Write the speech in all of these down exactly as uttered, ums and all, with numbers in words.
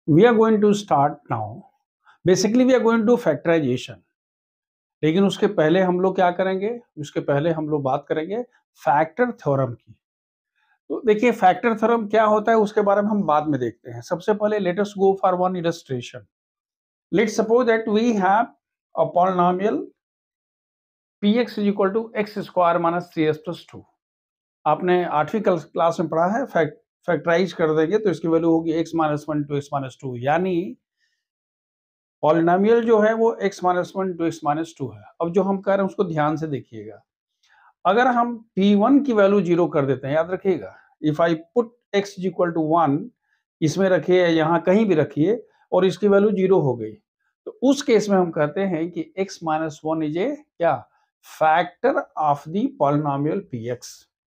We are going to start now. Basically, we are going to factorization. लेकिन उसके पहले हम लोग क्या करेंगे, उसके पहले हम लोग बात करेंगे फैक्टर थ्योरम की। तो देखिए फैक्टर थ्योरम क्या होता है उसके बारे में हम बाद में देखते हैं। सबसे पहले let us go for one illustration. Let's suppose that we have a polynomial px is equal to x square minus three x plus two. आपने आठवीं क्लास में पढ़ा है, फैक्ट फैक्टराइज कर देंगे तो इसकी वैल्यू होगी x minus one two x minus two, यानी पॉलिनोमियल जो है वो x minus one two x minus two है। अब जो हम कह रहे हैं उसको ध्यान से देखिएगा। अगर हम पी वन की वैल्यू जीरो कर देते हैं, याद रखिएगा, if I put x is equal to one, इसमें रखिए यहाँ कहीं भी रखिए, और इसकी वैल्यू जीरो हो गई, तो उस केस में हम कहते हैं कि x minus one is a क्या factor of the polynomial px।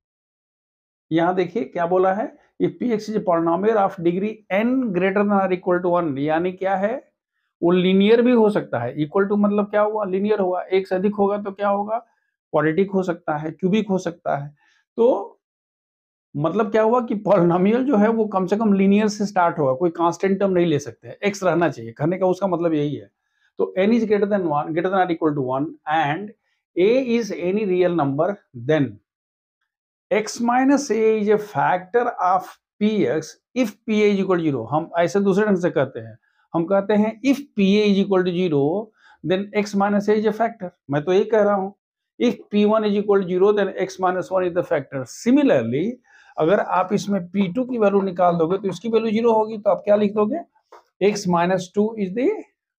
यहाँ देखिए क्या बोला है, if px is a polynomial of degree n greater than और इक्वल टू वन, यानी क्या है, वो लीनियर भी हो सकता है। इक्वल टू मतलब क्या हुआ, लीनियर हुआ। एक से अधिक होगा तो क्या होगा, क्वाड्रेटिक हो सकता है, क्यूबिक हो सकता है। तो मतलब क्या हुआ कि पॉलिनोमियल जो है वो कम से कम लीनियर से स्टार्ट होगा, कोई कांस्टेंट टर्म नहीं ले सकते, एक्स रहना चाहिए। कहने का उसका मतलब यही है। तो n is greater than one, greater than और equal to one, and a is any real number, then x minus a is a factor of px if pa is equal to zero. हम ऐसे दूसरे ढंग से कहते हैं, हम कहते हैं if pa is equal to zero then x minus a is a factor. मैं तो यही कह रहा हूं, if P one is equal to zero then x minus one is the factor. Similarly अगर आप इसमें पी टू की वैल्यू निकाल दोगे तो इसकी वैल्यू जीरो होगी, तो आप क्या लिख दोगे, x minus two is the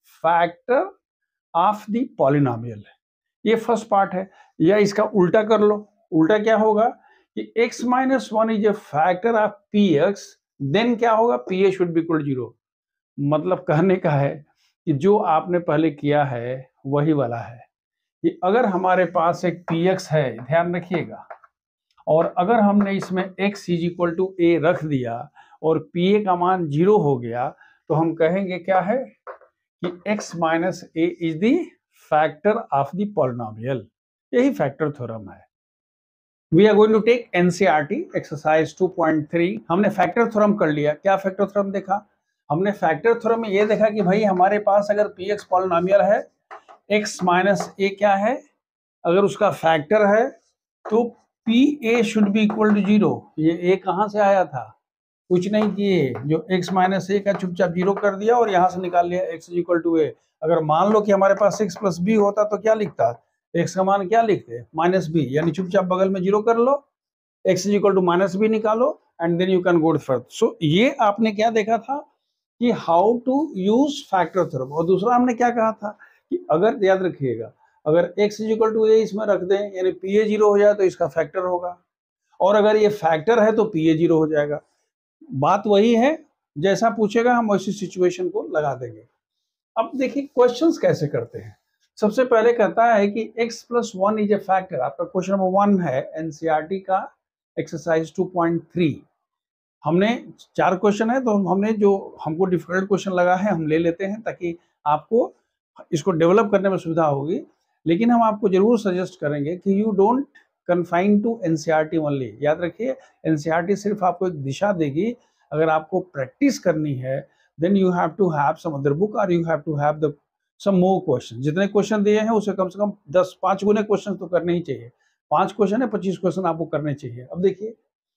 factor of the polynomial. ये फर्स्ट पार्ट है। या इसका उल्टा कर लो, उल्टा क्या होगा कि x minus one is a factor of px, then क्या होगा, pa should be equal zero. मतलब कहने का है कि जो आपने पहले किया है वही वाला है कि अगर हमारे पास एक px है, ध्यान रखिएगा, और अगर हमने इसमें x is equal to a रख दिया और pa का मान जीरो हो गया, तो हम कहेंगे क्या है कि x minus a is the factor of the polynomial. यही फैक्टर थ्योरम है। We are going to take NCERT exercise two point three. हमने फैक्टर थ्योरम कर लिया। क्या फैक्टर थ्योरम देखा हमने? फैक्टर थ्योरम में ये देखा कि भाई हमारे पास अगर px पॉलिनोमियल है, x माइनस ए क्या है, अगर उसका फैक्टर है तो pa should be equal to zero. ये a कहां से आया था, कुछ नहीं किए, जो x माइनस ए का चुपचाप जीरो कर दिया और यहां से निकाल लिया x is equal to a. अगर मान लो कि हमारे पास x प्लस बी होता तो क्या लिखता, x का मान क्या लिखते, माइनस बी, यानी चुपचाप बगल में जीरो कर लो, x is equal to minus b निकालो, and then you can go further. So ये आपने क्या देखा था कि how to use factor theorem. और दूसरा हमने क्या कहा था कि अगर, याद रखिएगा, अगर x is equal to a इसमें रख दें, यानी pa जीरो हो जाए तो इसका फैक्टर होगा, और अगर ये फैक्टर है तो pa जीरो हो जाएगा। बात वही है, जैसा पूछेगा हम वैसी सिचुएशन को लगा देंगे। अब देखिए क्वेश्चंस कैसे करते हैं। सबसे पहले कहता है कि x plus one is a factor. आपका क्वेश्चन नंबर वन है एनसीईआरटी का एक्सरसाइज टू पॉइंट थ्री। हमने चार क्वेश्चन है, तो हमने जो हमको डिफिकल्ट क्वेश्चन लगा है हम ले लेते हैं, ताकि आपको इसको डेवलप करने में सुविधा होगी। लेकिन हम आपको जरूर सजेस्ट करेंगे कि you don't confine to NCERT only. याद रखिए, एनसीईआरटी सिर्फ आपको एक दिशा देगी। अगर आपको प्रैक्टिस करनी है then you have to have some other book, और you have to have the some more question. जितने क्वेश्चन दिए हैं उससे कम से कम दस पांच गुने क्वेश्चन तो करने ही चाहिए। पांच क्वेश्चन है, पच्चीस क्वेश्चन आपको करने चाहिए। अब देखिए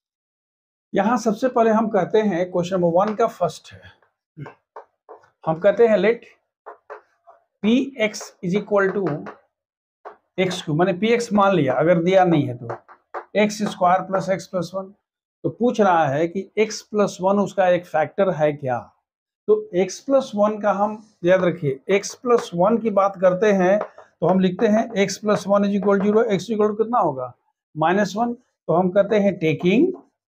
यहां सबसे पहले हम कहते हैं, क्वेश्चन नंबर वन का फर्स्ट है, हम कहते हैं let p x is equal to x cube, मैंने पी एक्स मान लिया, अगर दिया नहीं है तो x square plus x plus one. तो पूछ रहा है कि x प्लस वन उसका एक फैक्टर है क्या। तो x प्लस वन का हम, याद रखिए, x प्लस वन की बात करते हैं तो हम लिखते हैं x plus one is equal zero. X equal कितना होगा, माइनस वन। तो हम कहते हैं taking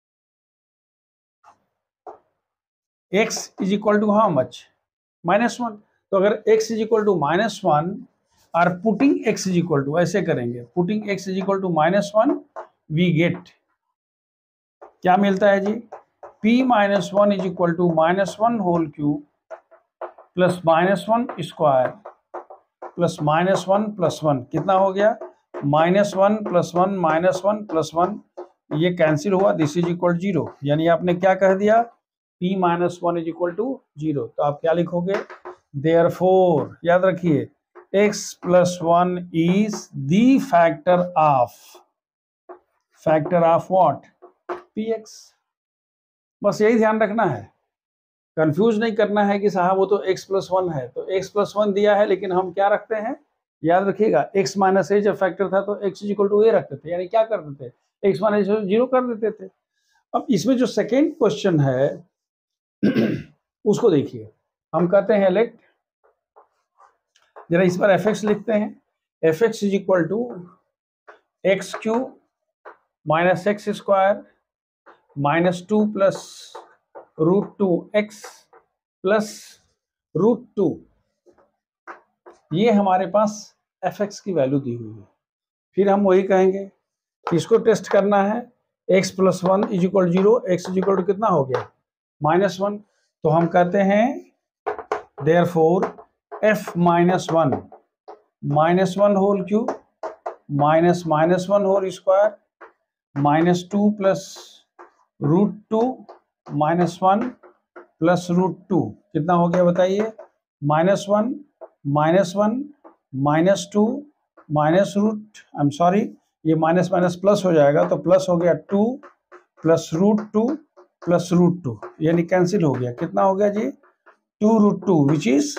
x is equal to how much, minus one. तो अगर x is equal to minus one और putting x is equal to, ऐसे करेंगे, putting x is equal to minus one, we get, क्या मिलता है जी, p minus one is equal to minus one whole cube plus minus one square plus minus one plus one. कितना हो गया, minus one plus one minus one plus one, ये cancel हुआ, this is equal zero. यानी आपने क्या कह दिया p minus one is equal to zero. तो आप क्या लिखोगे, देयरफॉर याद रखिए x plus one is the factor of factor of what, px। बस यही ध्यान रखना है, कंफ्यूज नहीं करना है कि साहब वो तो x प्लस वन है, तो x प्लस वन दिया है लेकिन हम क्या रखते हैं, याद रखिएगा x माइनस ए जब फैक्टर था तो x इक्वल टू ए रखते थे, यानी क्या करते थे, x माइनस जीरो कर देते थे। अब इसमें जो सेकेंड क्वेश्चन है उसको देखिए, हम कहते हैं लेट, जरा इस पर एफ एक्स लिखते हैं, f x is equal to x cube minus x square minus two plus root two x plus root two, ये हमारे पास एफ एक्स की वैल्यू दी हुई है। फिर हम वही कहेंगे, इसको टेस्ट करना है, x plus one is equal zero, x is equal to कितना हो गया, माइनस वन। तो हम कहते हैं therefore f minus one minus one whole cube minus minus one whole square minus two plus root two minus one plus root two, कितना हो गया बताइए, minus one minus one minus two minus root, I am sorry ये minus minus plus हो जाएगा, तो plus हो गया to plus root two plus root two, यानी कैंसिल हो गया, कितना हो गया जी, two root two which is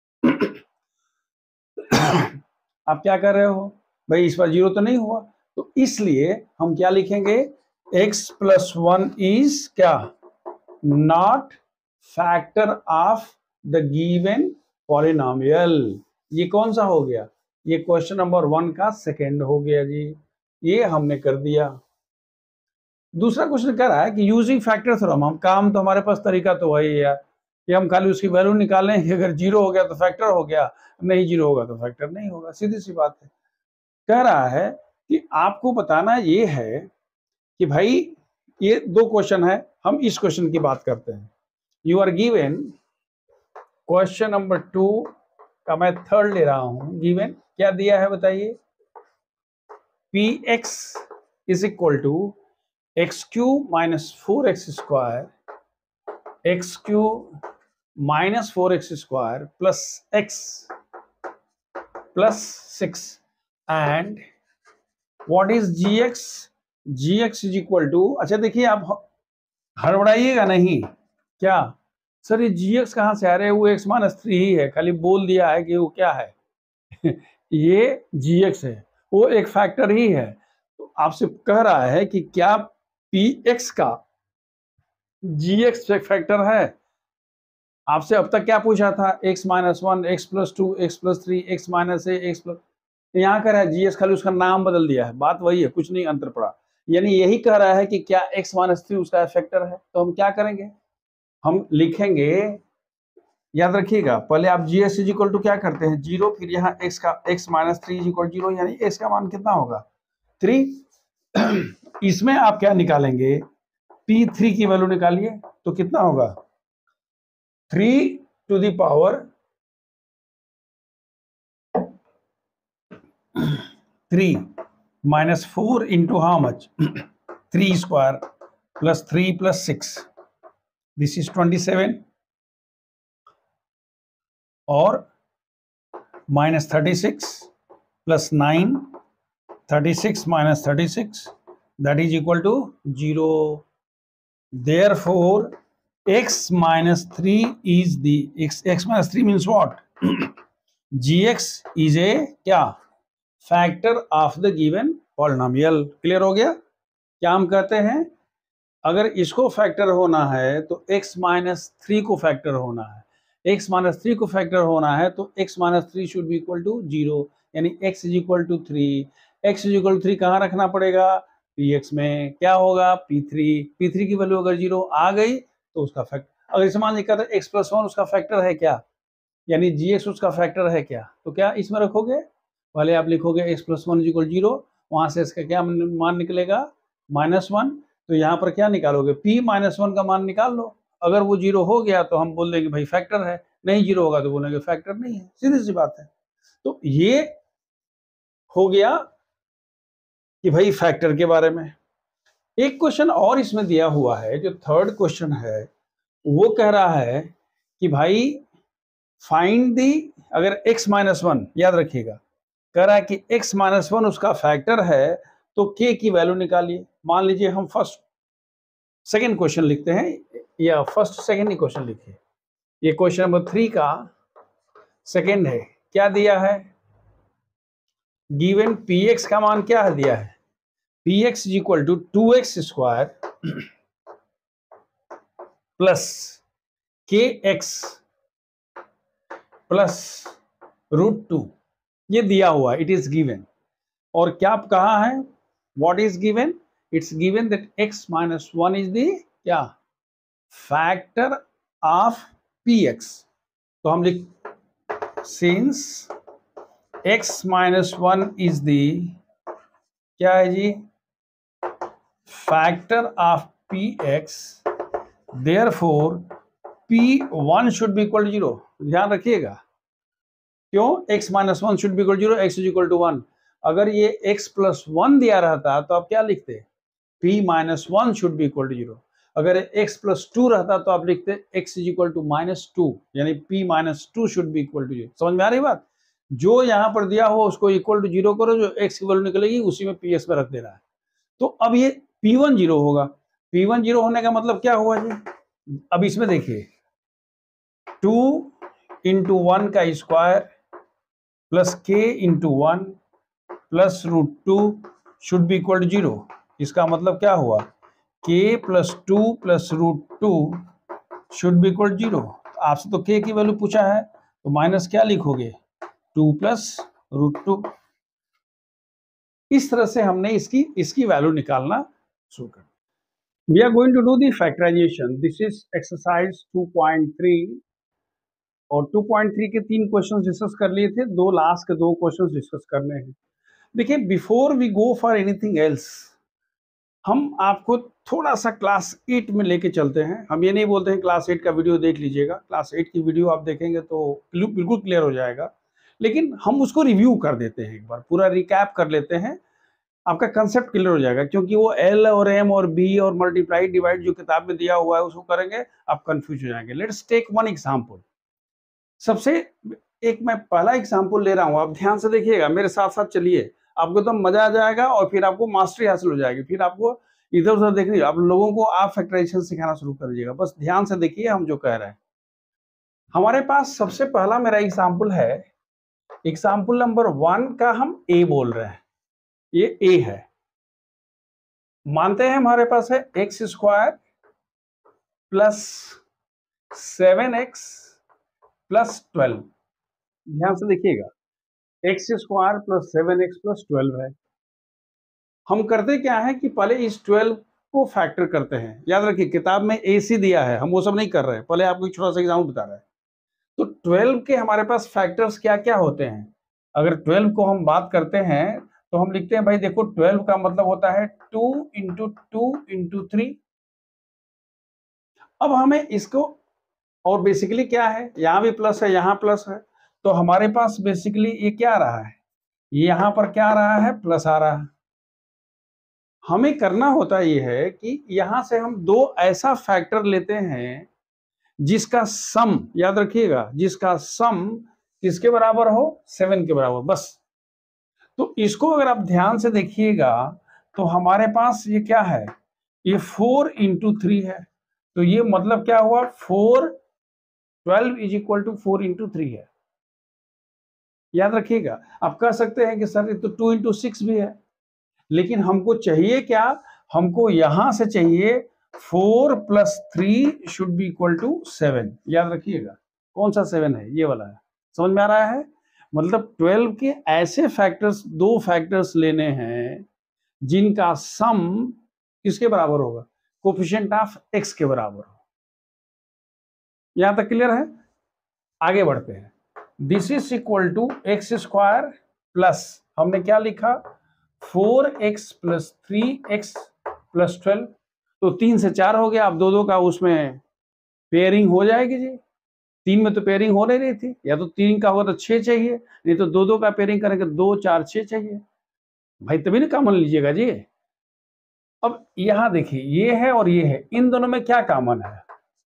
आप क्या कर रहे हो भाई, इस पर जीरो तो नहीं हुआ, तो इसलिए हम क्या लिखेंगे, x प्लस वन इज क्या, not factor of the given polynomial. ये कौन सा हो गया, ये क्वेश्चन नंबर वन का सेकेंड हो गया जी, ये हमने कर दिया। दूसरा क्वेश्चन कह रहा है कि यूजिंग फैक्टर थ्योरम, हम काम तो हमारे पास तरीका तो वही है यार कि हम खाली उसकी वैल्यू निकालें, कि अगर जीरो हो गया तो फैक्टर हो गया, नहीं जीरो होगा तो फैक्टर नहीं होगा, सीधी सी बात है। कह रहा है कि आपको बताना ये है कि भाई ये दो क्वेश्चन है, हम इस क्वेश्चन की बात करते हैं। You are given question number two का मैं थर्ड ले रहा हूं, गिवन क्या दिया है बताइए, p x is equal to x cube minus four x square x cube minus four x square plus x plus six and what is g x, g x is equal to, अच्छा देखिए आप हड़बड़ाइएगा नहीं, क्या sir ये जी x कहाँ से आ रहे हैं, वो एक्स माइनस थ्री ही है, खाली बोल दिया है कि वो क्या है ये जी एक्स है, वो एक फैक्टर ही है। तो आपसे कह रहा है कि क्या पी एक्स का जी एक्स फैक्टर है, आपसे अब तक क्या पूछा था, x minus one x plus two x plus three x minus a x plus, यहाँ कह रहा है जी एक्स, खाली उसका नाम बदल दिया है, बात वही है, कुछ नहीं अंतर पड़ा, यानी यही कह रहा है कि क्या x माइनस थ्री उसका फैक्टर है। तो हम क्या करेंगे, हम लिखेंगे, याद रखिएगा पहले आप g x is equal to क्या करते हैं, जीरो, फिर यहाँ x का x minus three is equal zero, यानी x का मान कितना होगा, थ्री। इसमें आप क्या निकालेंगे, पी थ्री की वैल्यू निकालिए, तो कितना होगा, three to the power three minus four into how much, three square plus three plus six, this is twenty seven, और minus thirty six plus nine, thirty six minus thirty six that is equal to zero. Therefore x minus three is the x x minus three means what, gx is a क्या factor of the given polynomial। Clear हो गया, क्या हम कहते हैं, अगर इसको factor होना है तो x माइनस थ्री को फैक्टर होना है, x माइनस थ्री को फैक्टर होना है तो x minus three should be equal to zero, यानी x is equal to three, x is equal to three कहाँ रखना पड़ेगा, px में, क्या होगा पी थ्री, पी थ्री की वैल्यू अगर जीरो आ गई तो उसका फैक्टर, अगर इसे मान लिखा था x प्लस वन उसका फैक्टर है क्या, यानी जी एक्स उसका फैक्टर है क्या, तो क्या इसमें रखोगे, पहले आप लिखोगे x plus one equal zero, वहां से इसका क्या मान निकलेगा, माइनस वन, तो यहाँ पर क्या निकालोगे, p माइनस वन का मान निकाल लो, अगर वो जीरो हो गया तो हम बोल देंगे भाई फैक्टर है, नहीं जीरो होगा तो बोलेंगे फैक्टर नहीं है, सीधी सी बात है। तो ये हो गया कि भाई फैक्टर के बारे में। एक क्वेश्चन और इसमें दिया हुआ है, जो थर्ड क्वेश्चन है, वो कह रहा है कि भाई फाइंड दी, अगर x माइनस वन, याद रखिएगा कह रहा है कि x माइनस वन उसका फैक्टर है, तो k की वैल्यू निकालिए। मान लीजिए हम फर्स्ट सेकेंड क्वेश्चन लिखते हैं, या फर्स्ट सेकेंड ही क्वेश्चन लिखिए। ये क्वेश्चन नंबर थ्री का सेकेंड है। क्या दिया है? गिवन px का मान क्या है दिया है? px is equal to two x square plus k x plus root two, ये दिया हुआ, इट इज गिवन। और क्या कहा है? What is given? It's given that x minus one is the क्या? Factor of px। तो हम लिख since x minus one is the क्या है जी? Factor of px, therefore P one should be equal to zero. ध्यान रखिएगा, क्यों? x minus one should be equal to zero, x is equal to one. अगर ये x प्लस वन दिया रहता तो आप क्या लिखते? p minus one should be equal to zero. अगर x प्लस टू रहता तो आप लिखते x is equal to minus two, यानी p minus two should be equal to zero. समझ में आ रही बात? जो यहाँ पर दिया हो उसको इक्वल टू जीरो करो, जो x की वैल्यू निकलेगी उसी में px में रख देना है। तो अब ये पी वन जीरो होगा। पी वन जीरो होने का मतलब क्या हुआ जी? अब इसमें देखिए, टू इंटू वन का square plus k into one plus root two should be equal to zero. इसका मतलब क्या हुआ? K plus two plus root two should be equal zero. आपसे तो के की वैल्यू पूछा है, तो माइनस क्या लिखोगे? Two plus root two. इस तरह से हमने इसकी इसकी वैल्यू निकालना शुरू कर। We are going to do the factorization. This is exercise two point three, और टू पॉइंट थ्री के तीन क्वेश्चंस डिस्कस कर लिए थे, दो लास्ट के दो क्वेश्चंस डिस्कस करने हैं। देखिए, before we go for anything else, हम आपको थोड़ा सा क्लास एट में लेके चलते हैं। हम ये नहीं बोलते हैं क्लास एट का वीडियो देख लीजिएगा, क्लास एट की वीडियो आप देखेंगे तो बिल्कुल क्लियर हो जाएगा, लेकिन हम उसको रिव्यू कर देते हैं, एक बार पूरा रिकैप कर लेते हैं, आपका कंसेप्ट क्लियर हो जाएगा। क्योंकि वो एल और एम और बी और मल्टीप्लाई डिवाइड जो किताब में दिया हुआ है उसको करेंगे, आप कंफ्यूज हो जाएंगे। Let's take one example. सबसे एक मैं पहला एग्जांपल ले रहा हूं, आप ध्यान से देखिएगा, मेरे साथ साथ चलिए, आपको तो मजा आ जाएगा और फिर आपको मास्टरी हासिल हो जाएगी। फिर आपको इधर उधर देखिए, आप लोगों को आप फैक्टराइजेशन सिखाना शुरू कर दीजिएगा। बस ध्यान से देखिए हम जो कह रहे हैं। हमारे पास सबसे पहला मेरा एग्जांपल है, एग्जांपल नंबर वन का हम ए बोल रहे हैं, ये ए है। मानते हैं हमारे पास है x square plus seven x plus twelve. ध्यान से देखिएगा, x square plus seven x plus twelve है। हम करते क्या है कि पहले इस ट्वेल्व को फैक्टर करते हैं। याद रखिए, किताब में ए सी दिया है, हम वो सब नहीं कर रहे हैं, पहले आपको एक छोटा सा एग्जाम्पल बता रहे हैं। तो ट्वेल्व के हमारे पास फैक्टर्स क्या क्या होते हैं? अगर ट्वेल्व को हम बात करते हैं तो हम लिखते हैं, भाई देखो, ट्वेल्व का मतलब होता है two into two into three. अब हमें इसको, और बेसिकली क्या है, यहां भी प्लस है यहां प्लस है, तो हमारे पास बेसिकली ये क्या आ रहा है, यहां पर क्या आ रहा है, प्लस आ रहा है। हमें करना होता ये है कि यहां से हम दो ऐसा फैक्टर लेते हैं जिसका सम, याद रखिएगा, जिसका सम किसके बराबर हो, सेवन के बराबर, बस। तो इसको अगर आप ध्यान से देखिएगा तो हमारे पास ये क्या है, ये फोर इंटू थ्री है। तो ये मतलब क्या हुआ, four, twelve is equal to four into three है। याद रखिएगा, आप कह सकते हैं कि सर ये तो टू इंटू सिक्स भी है, लेकिन हमको चाहिए क्या, हमको यहां से चाहिए four plus three should be equal to seven. याद रखिएगा, कौन सा सेवन है, ये वाला है। समझ में आ रहा है? मतलब ट्वेल्व के ऐसे फैक्टर्स, दो फैक्टर्स लेने हैं जिनका सम किसके बराबर होगा, कोफिशिएंट ऑफ एक्स के बराबर हो। यहां तक क्लियर है? आगे बढ़ते हैं। This is equal to x square plus, हमने क्या लिखा, four x plus three x plus twelve. तो तीन से चार हो गया, अब दो दो का उसमें पेयरिंग हो जाएगी जी। तीन में तो पेयरिंग हो नहीं रही थी, या तो तीन का होगा तो छह चाहिए, नहीं तो दो दो का पेयरिंग करेंगे, दो चार छह चाहिए भाई, तभी ना कॉमन लीजिएगा जी। अब यहां देखिए, ये है और ये है, इन दोनों में क्या कॉमन है,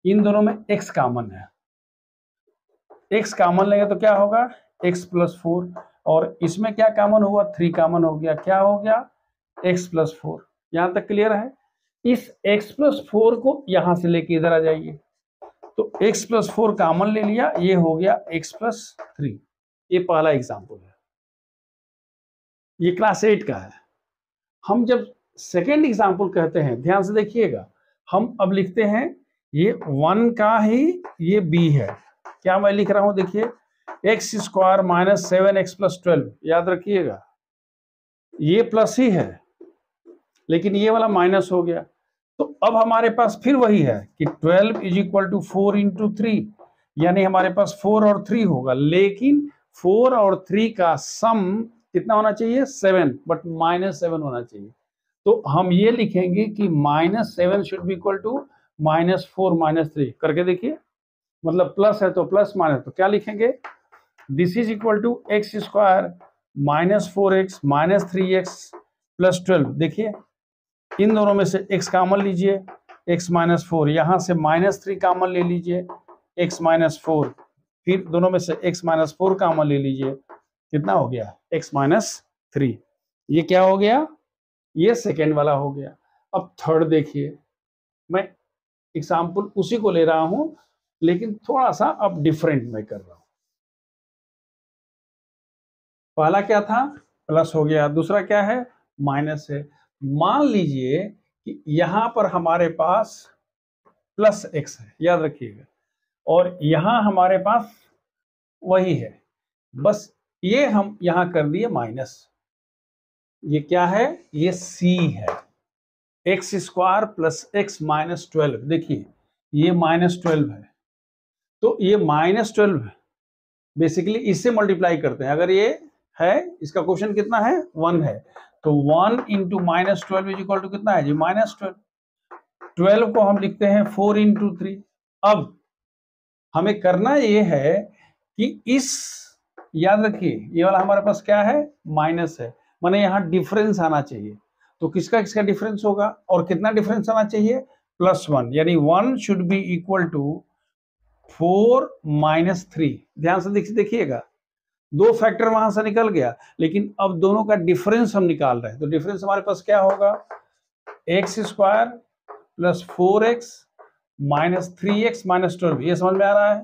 इन दोनों में x कॉमन है, x कॉमन लेंगे तो क्या होगा x प्लस फोर, और इसमें क्या कॉमन हुआ, थ्री कॉमन हो गया, क्या हो गया x प्लस फोर। यहां तक क्लियर है। इस x प्लस फोर को यहां से लेके इधर आ जाइए, तो x प्लस फोर कॉमन ले लिया, ये हो गया x प्लस थ्री। ये पहला एग्जाम्पल है, ये क्लास एट का है। हम जब सेकेंड एग्जाम्पल कहते हैं, ध्यान से देखिएगा, हम अब लिखते हैं ये वन का ही ये b है। क्या मैं लिख रहा हूं, देखिए x square minus seven x plus twelve, याद रखिएगा ये प्लस ही है लेकिन ये वाला माइनस हो गया। तो अब हमारे पास फिर वही है कि twelve is equal to four into three, यानी हमारे पास फोर और थ्री होगा, लेकिन फोर और थ्री का सम कितना होना चाहिए, सेवन, बट माइनस सेवन होना चाहिए। तो हम ये लिखेंगे कि minus seven should be equal to minus four minus three, करके देखिए, मतलब प्लस है तो प्लस, माइनस तो क्या लिखेंगे, this is equal to x square minus four x minus three x plus twelve. देखिए इन दोनों में से x कॉमन लीजिए, x माइनस फोर, यहां से माइनस थ्री कॉमन ले लीजिए, x माइनस फोर, फिर दोनों में से x माइनस फोर कॉमन ले लीजिए, कितना हो गया x माइनस थ्री। ये क्या हो गया, ये सेकेंड वाला हो गया। अब थर्ड देखिए, मैं एग्जाम्पल उसी को ले रहा हूं लेकिन थोड़ा सा अब डिफरेंट मैं कर रहा हूं। पहला क्या था, प्लस हो गया, दूसरा क्या है, माइनस है। मान लीजिए कि यहां पर हमारे पास प्लस एक्स है, याद रखिएगा, और यहां हमारे पास वही है, बस ये हम यहां कर दिए माइनस। ये क्या है, ये सी है, x square plus x minus twelve. देखिए ये माइनस ट्वेल्व है, तो ये माइनस ट्वेल्व है, बेसिकली इससे मल्टीप्लाई करते हैं। अगर ये है, इसका क्वेश्चन कितना है, वन है, तो one into minus twelve is equal to कितना है जी, माइनस ट्वेल्व। ट्वेल्व को हम लिखते हैं फोर इंटू थ्री। अब हमें करना ये है कि इस, याद रखिए ये वाला हमारे पास क्या है, माइनस है, माने यहाँ डिफरेंस आना चाहिए। तो किसका किसका डिफरेंस होगा, और कितना डिफरेंस आना चाहिए, प्लस वन, यानी one should be equal to four minus three. ध्यान से देखिए, देखिएगा दो फैक्टर वहां से निकल गया, लेकिन अब दोनों का डिफरेंस हम निकाल रहे हैं। तो डिफरेंस हमारे पास क्या होगा, x square plus four x minus three x minus twelve. ये समझ में आ रहा है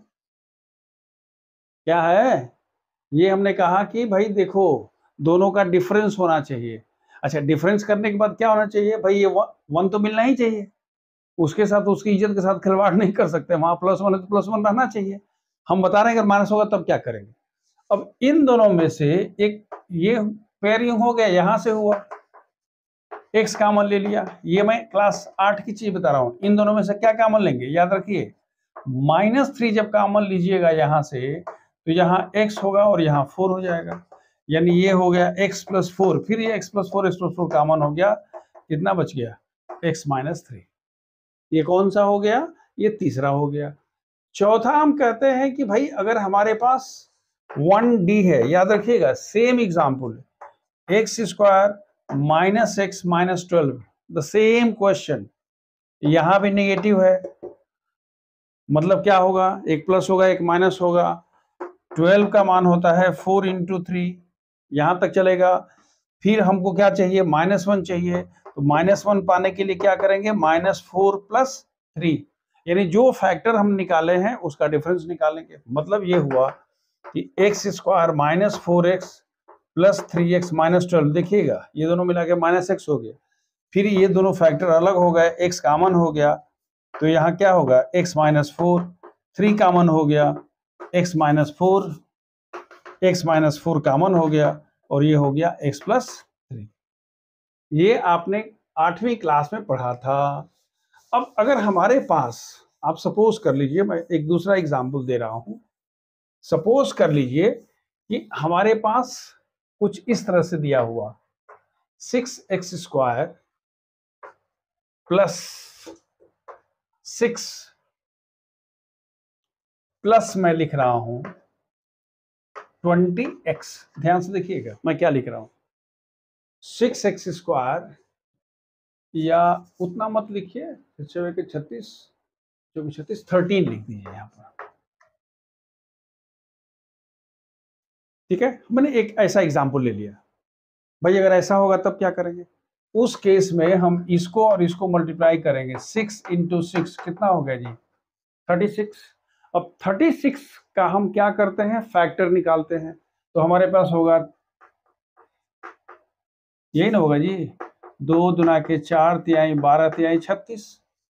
क्या है, ये हमने कहा कि भाई देखो दोनों का डिफरेंस होना चाहिए। अच्छा, डिफरेंस करने के बाद क्या होना चाहिए भाई, ये वन तो मिलना ही चाहिए, उसके साथ उसकी इज्जत के साथ खिलवाड़ नहीं कर सकते, वहां प्लस वन है तो प्लस वन रहना चाहिए। हम बता रहे हैं अगर माइनस होगा तब क्या करेंगे। अब इन दोनों में से एक ये पेयरिंग हो गया, यहां से हुआ, एक्स कॉमन ले लिया, ये मैं क्लास आठ की चीज बता रहा हूं। इन दोनों में से क्या कॉमन लेंगे, याद रखिए माइनस थ्री जब कॉमन लीजिएगा यहां से, तो यहाँ x होगा और यहाँ फोर हो जाएगा, यानी ये हो गया x प्लस फोर, फिर ये x plus four x plus four common हो गया, कितना बच गया, x माइनस थ्री। ये कौन सा हो गया, ये तीसरा हो गया। चौथा हम कहते हैं कि भाई अगर हमारे पास वन डी है, याद रखिएगा same example, x square minus x minus twelve, the same question, यहां भी नेगेटिव है, मतलब क्या होगा, एक प्लस होगा एक माइनस होगा। ट्वेल्व का मान होता है फोर इंटू थ्री, यहां तक चलेगा। फिर हमको क्या चाहिए, माइनस वन चाहिए, तो माइनस वन पाने के लिए क्या करेंगे, माइनस फोर प्लस थ्री, यानी जो फैक्टर हम निकाले हैं उसका डिफरेंस निकालेंगे। मतलब ये हुआ कि x square minus four x plus three x minus twelve, देखिएगा ये दोनों मिला के माइनस एक्स हो गया, फिर ये दोनों फैक्टर अलग हो गए, एक्स कॉमन हो गया, तो यहाँ क्या होगा, x minus four, three common हो गया, x minus four, x minus four common हो गया, और ये हो गया एक्स प्लस थ्री। ये आपने आठवीं क्लास में पढ़ा था। अब अगर हमारे पास, आप सपोज कर लीजिए, मैं एक दूसरा एग्जाम्पल दे रहा हूं, सपोज कर लीजिए कि हमारे पास कुछ इस तरह से दिया हुआ, six x square plus six plus मैं लिख रहा हूं ट्वेंटी एक्स। ध्यान से देखिएगा मैं क्या लिख रहा हूं, सिक्स एक्स स्क्वायर, या उतना मत लिखिए, छत्तीस, चौबीस छत्तीस थर्टीन लिख दीजिए यहाँ पर, ठीक है। मैंने एक ऐसा एग्जाम्पल ले लिया। भाई अगर ऐसा होगा तब क्या करेंगे? उस केस में हम इसको और इसको मल्टीप्लाई करेंगे, सिक्स इंटू सिक्स कितना हो गया जी? Thirty six. अब थर्टी सिक्स का हम क्या करते हैं? फैक्टर निकालते हैं। तो हमारे पास होगा, यही ना होगा जी, दो दुना के चार तिहाई बारह तिहाई छत्तीस।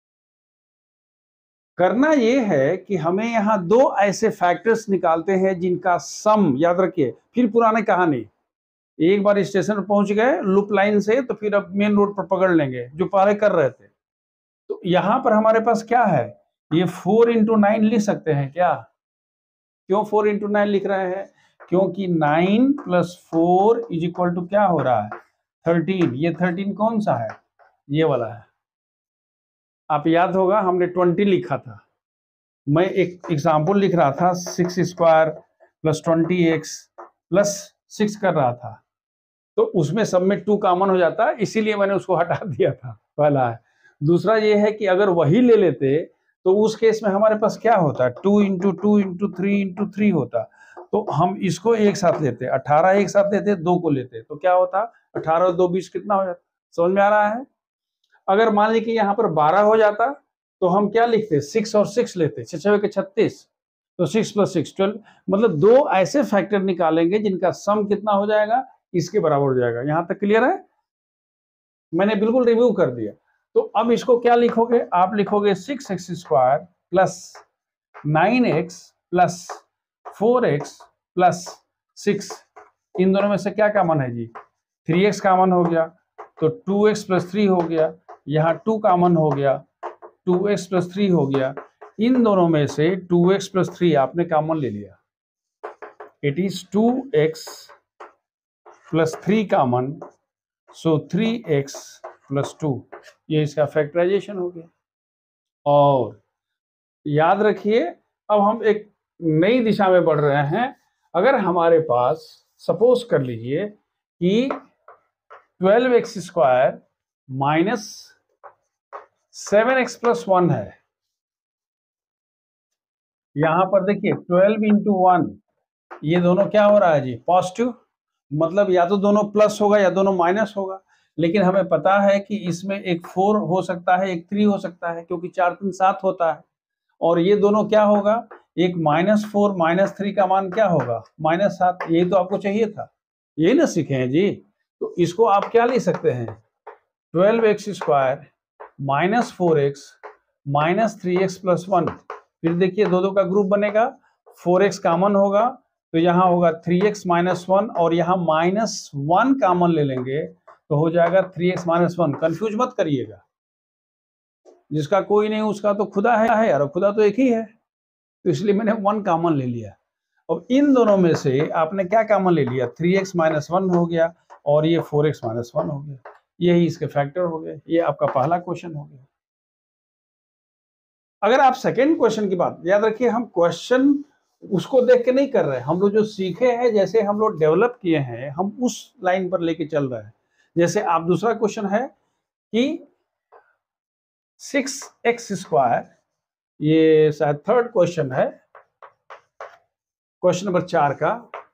करना ये है कि हमें यहाँ दो ऐसे फैक्टर्स निकालते हैं जिनका सम, याद रखिए, फिर पुराने कहानी, एक बार स्टेशन पर पहुंच गए लूप लाइन से तो फिर अब मेन रोड पर पकड़ लेंगे जो पहले कर रहे थे। तो यहाँ पर हमारे पास क्या है? ये फोर इंटू नाइन लिख सकते हैं क्या? क्यों फोर इंटू नाइन लिख रहे हैं? क्योंकि nine plus four is equal to क्या हो रहा है? थर्टीन। ये थर्टीन कौन सा है? ये वाला है। आप याद होगा हमने ट्वेंटी लिखा था, मैं एक एग्जाम्पल लिख रहा था, six square plus twenty x plus six कर रहा था, तो उसमें सब में टू कॉमन हो जाता, इसीलिए मैंने उसको हटा दिया था। पहला है। दूसरा ये है कि अगर वही ले लेते तो उस केस में हमारे पास क्या होता? Two into two into three into three होता। तो हम इसको एक साथ लेते, अठारह एक साथ लेते, दो को लेते तो क्या होता? अठारह दो बीस कितना हो जाता? समझ में आ रहा है? अगर मान लीजिए कि यहाँ पर बारह हो जाता तो हम क्या लिखते? सिक्स और सिक्स लेते, छः के छत्तीस, तो सिक्स प्लस सिक्स ट्वेल्व। मतलब दो ऐसे फैक्टर निकालेंगे जिनका सम कितना हो जाएगा? इसके बराबर हो जाएगा। यहाँ तक क्लियर है? मैंने बिल्कुल रिव्यू कर दिया। तो अब इसको क्या लिखोगे? आप लिखोगे six x square plus nine x plus four x plus six. इन दोनों में से क्या कॉमन है जी? थ्री एक्स कॉमन हो गया, तो टू एक्स प्लस थ्री हो गया। यहाँ टू कॉमन हो गया, टू एक्स प्लस थ्री हो गया। इन दोनों में से टू एक्स प्लस थ्री आपने कॉमन ले लिया, it is two x plus three common, so three x plus two. ये इसका फैक्टराइजेशन हो गया। और याद रखिए अब हम एक नई दिशा में बढ़ रहे हैं। अगर हमारे पास सपोज कर लीजिए कि twelve x square minus seven x plus one है, यहां पर देखिए ट्वेल्व इंटू वन, ये दोनों क्या हो रहा है जी? पॉजिटिव। मतलब या तो दोनों प्लस होगा या दोनों माइनस होगा, लेकिन हमें पता है कि इसमें एक फोर हो सकता है, एक थ्री हो सकता है, क्योंकि चार तीन सात होता है। और ये दोनों क्या होगा? एक माइनस फोर माइनस थ्री का मान क्या होगा? माइनस सात। यही तो आपको चाहिए था, यही ना सीखे हैं जी। तो इसको आप क्या ले सकते हैं? Twelve x square minus four x minus three x plus one. फिर देखिए दो दो का ग्रुप बनेगा, फोर एक्स कॉमन होगा तो यहाँ होगा थ्री एक्स माइनस वन, और यहाँ माइनस वन कॉमन ले लेंगे तो हो जाएगा three x minus one. Confuse मत करिएगा, जिसका कोई नहीं उसका तो खुदा है यार, खुदा तो एक ही है, तो इसलिए मैंने वन कॉमन ले लिया। अब इन दोनों में से आपने क्या कॉमन ले लिया? थ्री एक्स माइनस वन हो गया और ये फोर एक्स माइनस वन हो गया, यही इसके फैक्टर हो गए। ये आपका पहला क्वेश्चन हो गया। अगर आप सेकेंड क्वेश्चन की बात याद रखिए, हम क्वेश्चन उसको देख के नहीं कर रहे हैं, हम लोग जो सीखे हैं, जैसे हम लोग डेवलप किए हैं, हम उस लाइन पर लेके चल रहे हैं। जैसे आप दूसरा क्वेश्चन है कि सिक्स एक्स स्क्वायर, ये शायद थर्ड क्वेश्चन है, क्वेश्चन नंबर चार का,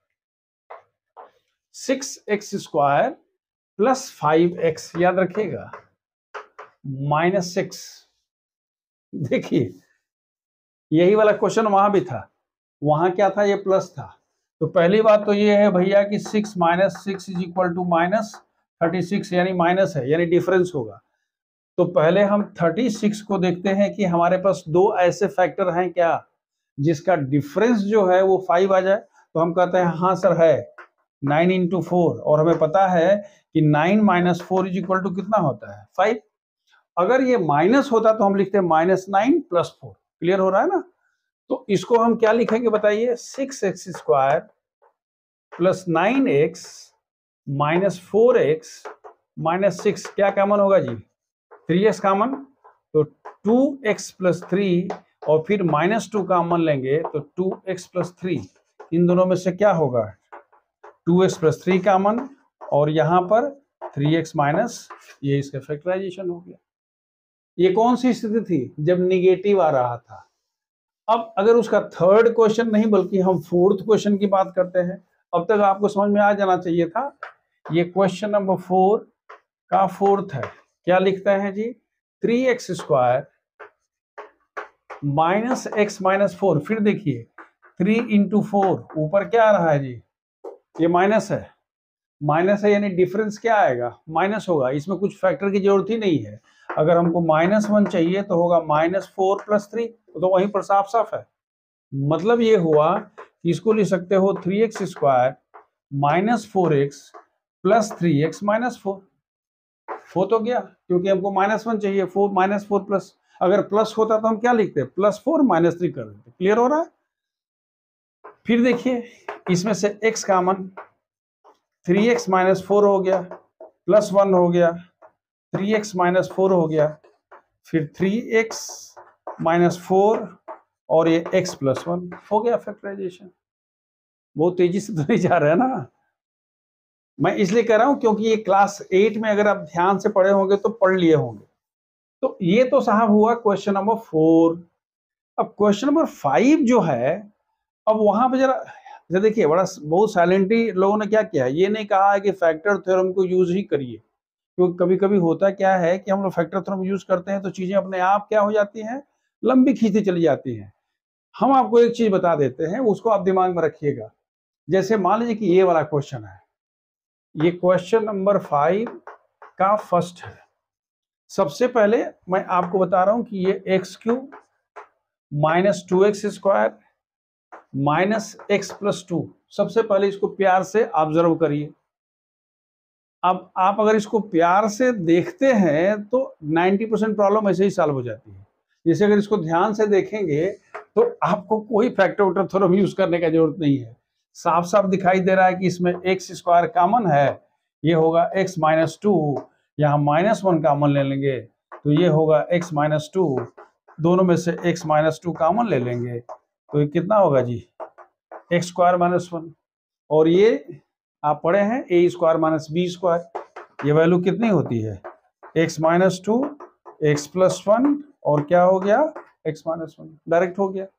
six x square plus five x, याद रखिएगा, माइनस सिक्स। देखिए यही वाला क्वेश्चन वहां भी था, वहां क्या था? ये प्लस था। तो पहली बात तो ये है भैया कि six minus six is equal to minus thirty six, यानी माइनस है, यानी डिफरेंस होगा। तो पहले हम थर्टी सिक्स को देखते हैं कि हमारे पास दो ऐसे फैक्टर हैं क्या जिसका डिफरेंस जो है वो फाइव आ जाए। तो हम कहते हैं हाँ सर है, नाइन इंटू फोर, और हमें पता है कि nine minus four is equal to कितना होता है? फाइव। अगर ये माइनस होता तो हम लिखते हैं minus nine plus four. Clear हो रहा है ना? तो इसको हम क्या लिखेंगे बताइए? Six x square plus nine x minus four x minus six, क्या कॉमन होगा जी? थ्री एक्स कॉमन, तो टू एक्स प्लस थ्री, और फिर माइनस टू कॉमन लेंगे तो टू एक्स प्लस थ्री। इन दोनों में से क्या होगा? Two x plus three common, और यहाँ पर थ्री एक्स माइनस, ये इसका फैक्टराइजेशन हो गया। ये कौन सी स्थिति थी? जब निगेटिव आ रहा था। अब अगर उसका थर्ड क्वेश्चन नहीं बल्कि हम फोर्थ क्वेश्चन की बात करते हैं, अब तक आपको समझ में आ जाना चाहिए था। ये क्वेश्चन नंबर फोर का फोर्थ है। क्या लिखते हैं जी? Three x square minus x minus four. फिर देखिए थ्री इंटू फोर, ऊपर क्या आ रहा है जी? ये माइनस है, माइनस है यानी डिफरेंस क्या आएगा? माइनस होगा। इसमें कुछ फैक्टर की जरूरत ही नहीं है। अगर हमको माइनस वन चाहिए तो होगा माइनस फोर प्लस थ्री, तो वहीं पर साफ साफ है। मतलब ये हुआ कि इसको लिख सकते हो three x square minus four x plus three x minus four. हो तो गया, क्योंकि हमको माइनस वन चाहिए, फोर माइनस फोर प्लस। अगर प्लस होता तो हम क्या लिखते? प्लस फोर माइनस थ्री कर देते। क्लियर हो रहा है? फिर देखिए इसमें से x common, three x minus four हो गया, प्लस वन हो गया, थ्री एक्स माइनस फोर हो गया, फिर थ्री एक्स माइनस फोर और ये x प्लस वन हो गया फैक्टराइजेशन। बहुत तेजी से तो नहीं जा रहा है ना। मैं इसलिए कह रहा हूं क्योंकि ये क्लास एट में अगर आप ध्यान से पढ़े होंगे तो पढ़ लिए होंगे। तो ये तो साहब हुआ क्वेश्चन नंबर फोर। अब क्वेश्चन नंबर फाइव जो है, अब वहां पे जरा जरा देखिए, बड़ा बहुत साइलेंटली लोगों ने क्या किया, ये नहीं कहा है कि फैक्टर थ्योरम को यूज ही करिए, क्योंकि कभी कभी होता क्या है कि हम लोग फैक्टर थ्योरम यूज करते हैं तो चीजें अपने आप क्या हो जाती हैं, लंबी खींचती चली जाती हैं। हम आपको एक चीज बता देते हैं, उसको आप दिमाग में रखिएगा। जैसे मान लीजिए कि ये वाला क्वेश्चन है, ये क्वेश्चन नंबर फाइव का फर्स्ट है। सबसे पहले मैं आपको बता रहा हूं कि ये x cube minus two x square minus x plus two, सबसे पहले इसको प्यार से ऑब्जर्व करिए। अब आप अगर इसको प्यार से देखते हैं तो नब्बे परसेंट प्रॉब्लम ऐसे ही सॉल्व हो जाती है। जैसे अगर इसको ध्यान से देखेंगे तो आपको कोई फैक्टर वैक्टर थ्योरम यूज करने का जरूरत नहीं है। साफ साफ दिखाई दे रहा है कि इसमें एक्स स्क्वायर कॉमन है, ये होगा एक्स माइनस टू, यहाँ माइनस वन कॉमन ले लेंगे तो ये होगा एक्स माइनस टू, दोनों में से एक्स माइनस टू कॉमन ले लेंगे तो ये कितना होगा जी? X square minus one. और ये आप पढ़े हैं a square minus b square, ये वैल्यू कितनी होती है? X minus two, x plus one और क्या हो गया? X minus one. डायरेक्ट हो गया।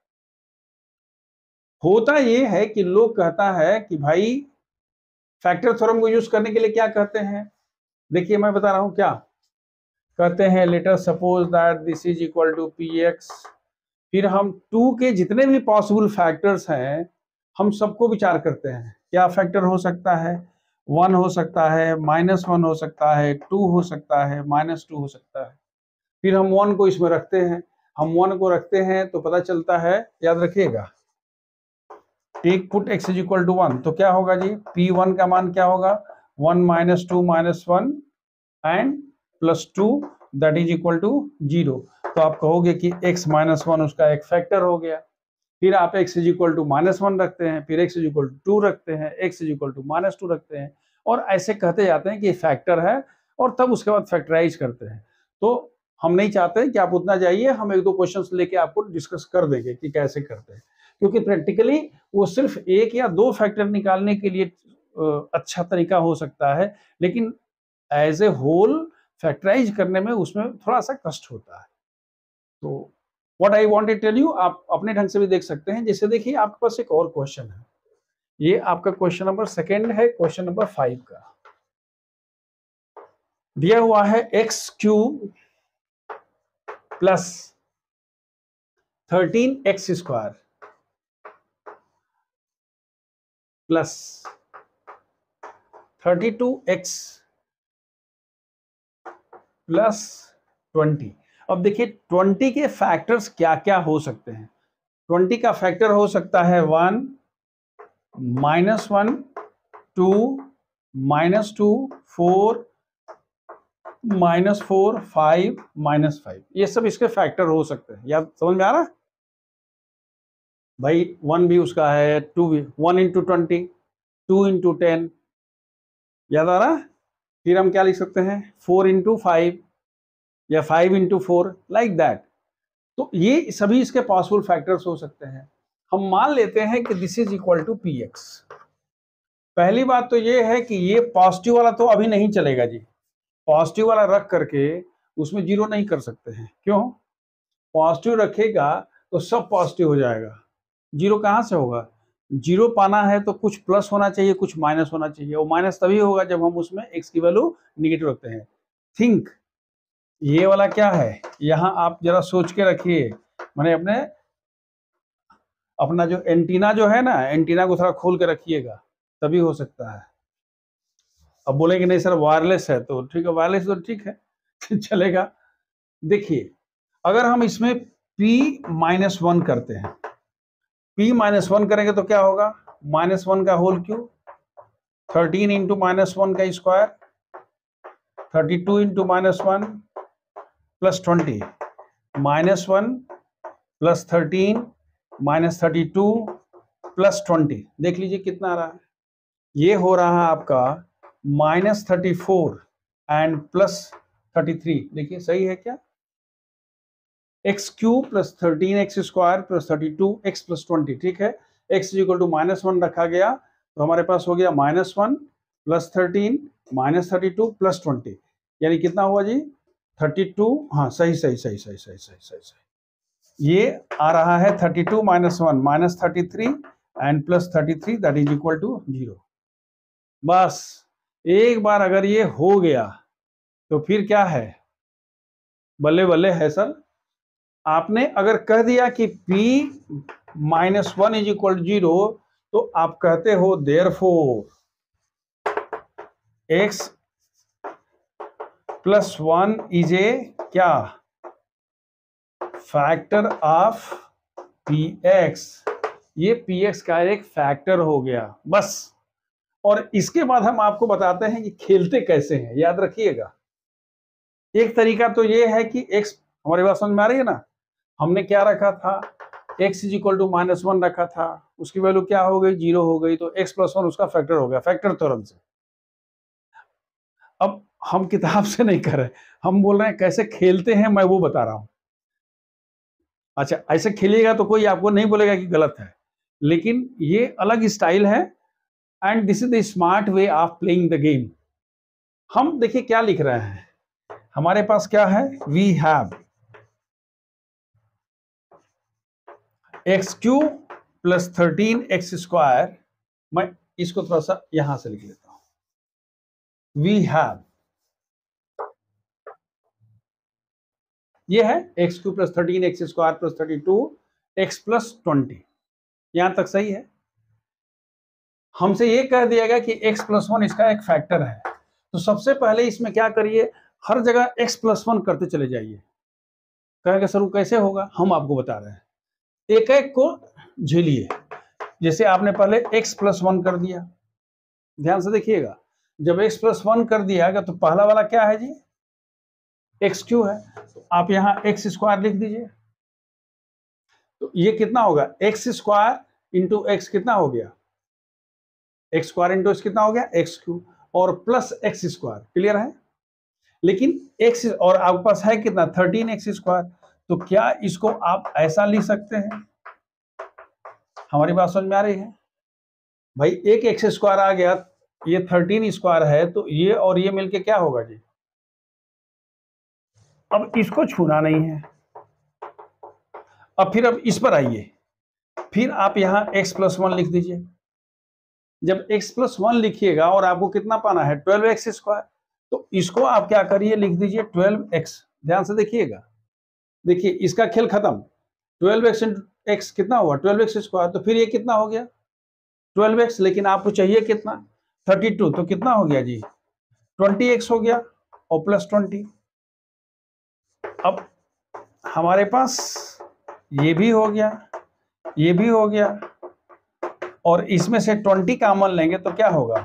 होता ये है कि लोग कहता है कि भाई फैक्टर थ्योरम को यूज करने के लिए क्या कहते हैं, देखिए मैं बता रहा हूं क्या कहते हैं। Let us suppose that this is equal to p x, फिर हम टू के जितने भी पॉसिबल फैक्टर्स हैं हम सबको विचार करते हैं। क्या फैक्टर हो सकता है? वन हो सकता है, माइनस वन हो सकता है, टू हो सकता है, माइनस टू हो सकता है। फिर हम वन को इसमें रखते हैं। हम वन को रखते हैं तो पता चलता है, याद रखिएगा, take put x is equal to one, तो क्या होगा जी? पी वन का मान क्या होगा? One minus two minus one and plus two that is equal to zero. तो आप कहोगे कि x माइनस वन उसका एक फैक्टर हो गया। फिर आप x is equal to minus one रखते हैं, फिर x is equal to two रखते हैं, x is equal to minus two रखते हैं, और ऐसे कहते जाते हैं कि फैक्टर है, और तब उसके बाद फैक्टराइज करते हैं। तो हम नहीं चाहते कि आप उतना जाइए, हम एक दो क्वेश्चंस लेके आपको डिस्कस कर देंगे कि कैसे करते हैं, क्योंकि प्रैक्टिकली वो सिर्फ एक या दो फैक्टर निकालने के लिए अच्छा तरीका हो सकता है, लेकिन एज ए होल फैक्टराइज करने में उसमें थोड़ा सा कष्ट होता है। तो what I want to tell you, आप अपने ढंग से भी देख सकते हैं। जैसे देखिए आपके पास एक और क्वेश्चन है, ये आपका क्वेश्चन नंबर सेकेंड है, क्वेश्चन नंबर फाइव का दिया हुआ है x cube plus thirteen x square plus thirty two x plus twenty. अब देखिए ट्वेंटी के फैक्टर्स क्या क्या हो सकते हैं। ट्वेंटी का फैक्टर हो सकता है one, minus one, two, minus two, four, minus four, five, minus five, ये सब इसके फैक्टर हो सकते हैं। याद समझ में आ रहा है भाई? वन भी उसका है, टू भी, one into twenty, two into ten, याद आ रहा है? फिर हम क्या लिख सकते हैं? फोर इंटू फाइव या five into four, like that. तो ये सभी इसके पॉसिबल फैक्टर्स हो सकते हैं। हम मान लेते हैं कि this is equal to p x. पहली बात तो ये है कि ये पॉजिटिव वाला तो अभी नहीं चलेगा जी। पॉजिटिव वाला रख करके उसमें जीरो नहीं कर सकते हैं। क्यों? पॉजिटिव रखेगा तो सब पॉजिटिव हो जाएगा, जीरो कहाँ से होगा? जीरो पाना है तो कुछ प्लस होना चाहिए, कुछ माइनस होना चाहिए। वो माइनस तभी होगा जब हम उसमें एक्स की वैल्यू निगेटिव रखते हैं। थिंक, ये वाला क्या है, यहाँ आप जरा सोच के रखिए, मैंने अपने अपना जो एंटीना जो है ना, एंटीना को थोड़ा खोल के रखिएगा, तभी हो सकता है। अब बोलेंगे नहीं सर वायरलेस है, तो ठीक है, वायरलेस तो ठीक है चलेगा। देखिए, अगर हम इसमें P माइनस वन करते हैं, P माइनस वन करेंगे तो क्या होगा? माइनस वन का whole cube, thirteen into minus one का square, thirty two into minus one plus twenty, minus one plus thirteen minus thirty two plus twenty. देख लीजिए कितना आ रहा है, ये हो रहा है आपका minus thirty four and plus thirty three. देखिए सही है क्या? X cube plus thirteen x square plus thirty two x plus twenty, ठीक है। X equal to minus one रखा गया तो हमारे पास हो गया minus one plus thirteen minus thirty two plus twenty, यानी कितना हुआ जी? Thirty two. हाँ सही सही सही सही सही सही सही सही ये आ रहा है thirty two minus one minus thirty three and plus thirty three, that is equal to zero. बस एक बार अगर ये हो गया तो फिर क्या है, बल्ले बल्ले है सर। आपने अगर कह दिया कि P minus one is equal to zero, तो आप कहते हो therefore x plus one is a क्या? Factor of px। ये px का एक फैक्टर हो गया, बस। और इसके बाद हम आपको बताते हैं कि खेलते कैसे हैं, याद रखिएगा। एक तरीका तो ये है कि x, हमारी बात समझ में आ रही है ना? हमने क्या रखा था? x is equal to minus one रखा था, उसकी वैल्यू क्या हो गई? जीरो हो गई, तो x प्लस वन उसका फैक्टर हो गया, फैक्टर थ्योरम से। अब हम किताब से नहीं कर रहे, हम बोल रहे हैं कैसे खेलते हैं, मैं वो बता रहा हूं। अच्छा, ऐसे खेलिएगा तो कोई आपको नहीं बोलेगा कि गलत है, लेकिन ये अलग स्टाइल है and this is the smart way of playing the game. हम देखिए क्या लिख रहे हैं, हमारे पास क्या है? We have x cube plus thirteen x square. मैं इसको थोड़ा सा यहां से लिख लेता हूं। वी हैव, ये है x cube plus thirteen x square plus thirty two x plus twenty. यहां तक सही है। हमसे ये कह दिया गया कि x प्लस वन इसका एक फैक्टर है, तो सबसे पहले इसमें क्या करिए, हर जगह x प्लस वन करते चले जाइए। कहेंगे सर वो कैसे होगा? हम आपको बता रहे हैं, एक एक को झेलिए। जैसे आपने पहले x प्लस वन कर दिया, ध्यान से देखिएगा, जब x प्लस वन कर दिया गया तो पहला वाला क्या है जी? एक्स क्यू है, तो आप यहाँ एक्स स्क्वायर लिख दीजिए। तो ये कितना होगा? एक्स स्क्वायर इंटू एक्स कितना हो गया? एक्स स्क्वायर इंटू एक्स कितना हो गया? एक्स क्यूब, और प्लस एक्स स्क्वायर। क्लियर है? लेकिन एक्स और आपके पास है कितना? Thirteen x square. तो क्या इसको आप ऐसा लिख सकते हैं? हमारी बात समझ में आ रही है भाई? एक एक्स स्क्वायर आ गया, ये थर्टीन स्क्वायर है, तो ये और ये मिलके क्या होगा जी? अब इसको छूना नहीं है। अब फिर अब इस पर आइए, फिर आप यहां x प्लस वन लिख दीजिए। जब x प्लस वन लिखिएगा और आपको कितना पाना है? ट्वेल्व एक्स स्क्वायर, तो इसको आप क्या करिए, लिख दीजिए ट्वेल्व एक्स। ध्यान से देखिएगा, देखिए इसका खेल खत्म। ट्वेल्व एक्स इंटू एक्स कितना हुआ? Twelve x square. तो फिर ये कितना हो गया? Twelve x. लेकिन आपको चाहिए कितना? Thirty two. तो कितना हो गया जी? ट्वेंटी एक्स हो गया और प्लस ट्वेंटी। अब हमारे पास ये भी हो गया, ये भी हो गया, और इसमें से ट्वेंटी कॉमन लेंगे तो क्या होगा?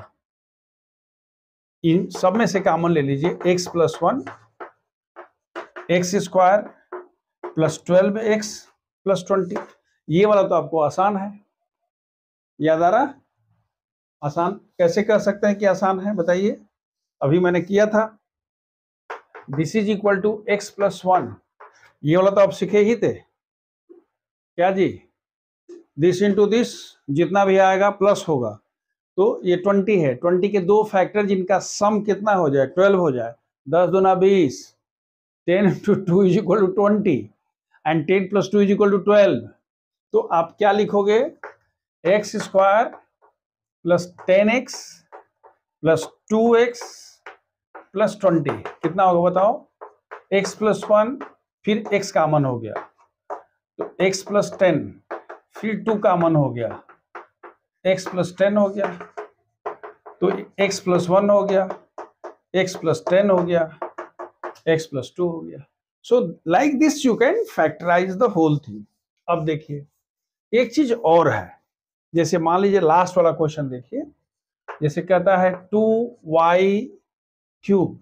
इन सब में से कॉमन ले लीजिए, x plus one x square plus twelve x plus twenty. ये वाला तो आपको आसान है, याद आ रहा? आसान कैसे कर सकते हैं कि आसान है बताइए? अभी मैंने किया था, this is equal to x plus one, ये वाला तो आप सीखे ही थे क्या जी? दिस इंटू दिस, जितना भी आएगा प्लस होगा, तो ये ट्वेंटी है। ट्वेंटी के दो फैक्टर जिनका सम कितना हो जाए? ट्वेल्व हो जाए। दस दूना बीस, ten into two is equal to twenty and ten plus two is equal to twelve. तो आप क्या लिखोगे, x square plus ten x plus two x plus twenty कितना होगा बताओ, x प्लस वन, फिर x कॉमन हो गया तो x प्लस टेन, फिर टू कॉमन हो गया, x प्लस टेन हो गया, तो x प्लस वन हो गया, x प्लस टेन हो गया, x प्लस टू हो गया। So like this you can factorise the whole thing. अब देखिए एक चीज और है, जैसे मान लीजिए लास्ट वाला क्वेश्चन देखिए, जैसे कहता है two y cube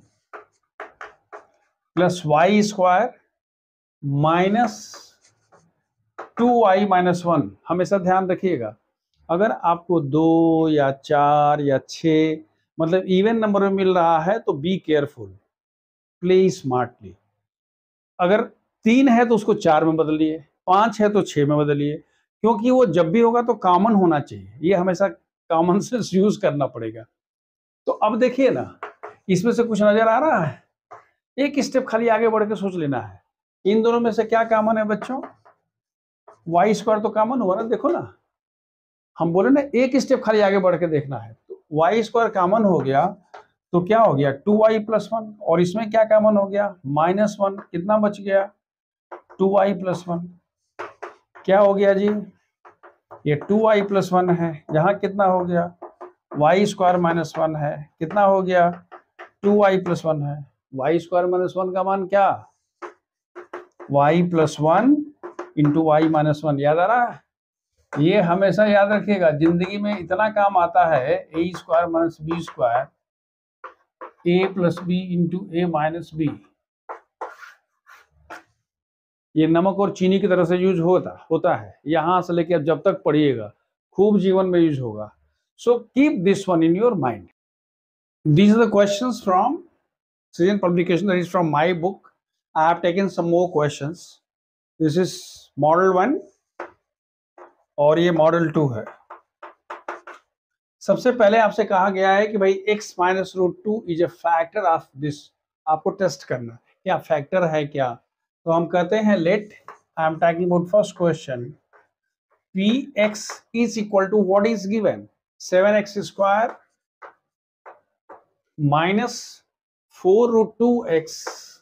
plus y square minus two y minus one. हमेशा ध्यान रखिएगा, अगर आपको दो या चार या छः मतलब इवन नंबर में मिल रहा है तो बी केयरफुल, प्ले स्मार्टली। अगर तीन है तो उसको चार में बदलिए, पाँच है तो छः में बदलिए, क्योंकि वो जब भी होगा तो कॉमन होना चाहिए, ये हमेशा कॉमन सेंस यूज करना पड़ेगा। तो अब देखिए ना, इसमें से कुछ नजर आ रहा है, एक स्टेप खाली आगे बढ़ के सोच लेना है, इन दोनों में से क्या कॉमन है बच्चों, वाई स्क्वायर तो कॉमन हुआ ना, देखो ना, हम बोले ना एक स्टेप खाली आगे बढ़ के देखना है, तो वाई स्क्वायर कॉमन हो गया तो क्या हो गया टू वाई प्लस वन, और इसमें क्या कॉमन हो गया माइनस वन, कितना बच गया टू वाई प्लस वन। क्या हो गया जी, ये टू वाई प्लस वन है, यहाँ कितना हो गया वाई स्क्वायर माइनस वन है, कितना हो गया टू वाई प्लस वन है, वाई स्क्वायर माइनस वन का मान क्या y plus one into y minus one. याद आ रहा है, ये हमेशा याद रखिएगा, जिंदगी में इतना काम आता है, a square minus b square, a plus b into a minus b, ये नमक और चीनी की तरह से यूज होता होता है, यहां से लेके अब जब तक पढ़िएगा खूब जीवन में यूज होगा। So keep this one in your mind. These are the questions from Citizen Publication, that is from my book. I have taken some more questions. This is model one और ये मॉडल टू है। सबसे पहले आपसे कहा गया है कि भाई x minus root two is a factor of this, आपको टेस्ट करना क्या फैक्टर है क्या। तो हम कहते हैं let, I am talking about first question, p x is equal to what is given seven x square minus four root two x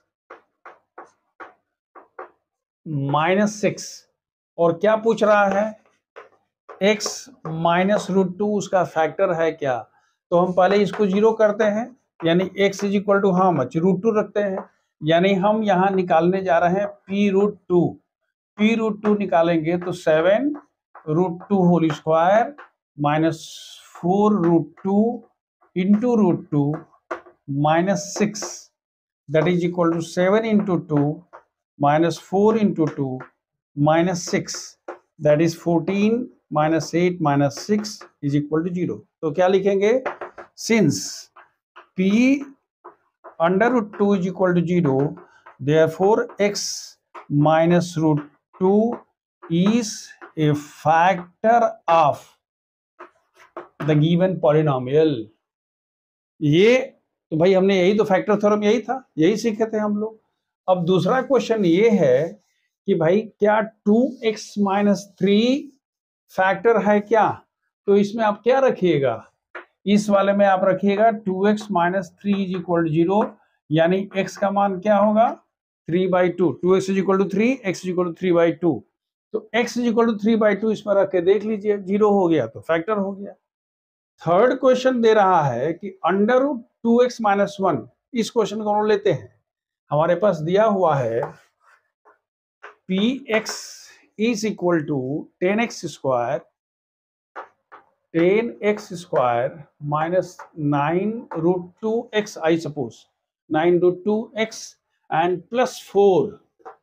minus six, और क्या पूछ रहा है x माइनस रूट टू उसका फैक्टर है क्या। तो हम पहले इसको जीरो करते हैं, यानी x is equal to how much root two रखते हैं, यानी हम यहाँ निकालने जा रहे हैं p root two, p root two निकालेंगे तो seven root two whole square minus four root two into root two minus six, that is equal to seven into two minus four into two minus six, that is fourteen minus eight minus six is equal to zero. तो क्या लिखेंगे, since p under root two is equal to zero, therefore x minus root two is a factor of the given polynomial. ये तो भाई हमने यही तो factor theorem यही था, यही सीखे थे हम लोग। अब दूसरा क्वेश्चन ये है कि भाई क्या two x minus three factor है क्या। तो इसमें आप क्या रखिएगा, इस वाले में आप रखिएगा two x minus three is equal to zero, यानी x का मान क्या होगा three by two, two x is equal to three, x is equal to three by two, तो x is equal to three by two इसमें रख के देख लीजिए, जीरो हो गया तो फैक्टर हो गया। थर्ड क्वेश्चन दे रहा है कि under root two x minus one, इस क्वेश्चन को हम लेते हैं, हमारे पास दिया हुआ है P x is equal to ten x square, ten x square minus nine root two x, I suppose nine root two x and plus four.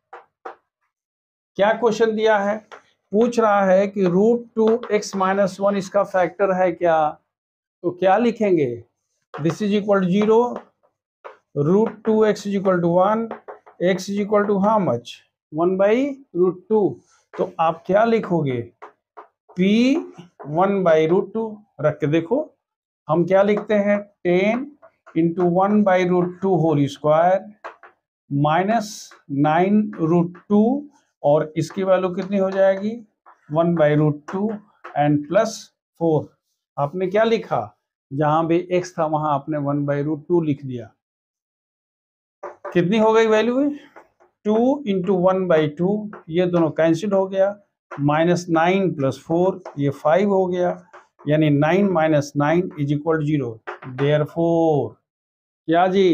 क्या क्वेश्चन दिया है, पूछ रहा है कि root two x minus one इसका factor है क्या। तो क्या लिखेंगे, this is equal to zero, root two x is equal to one, x is equal to how much one by root two. तो आप क्या लिखोगे, p one by root two रख के देखो, हम क्या लिखते हैं ten into one by root two whole square minus nine root two, और इसकी वैल्यू कितनी हो जाएगी, one by root two and plus four. आपने क्या लिखा, जहां भी x था वहां आपने वन बाई रूट टू लिख दिया। कितनी हो गई value, two into one by two, ये दोनों कैंसिल हो गया, माइनस नाइन प्लस फोर, ये फाइव हो गया, यानी nine minus nine is equal zero. Therefore क्या जी,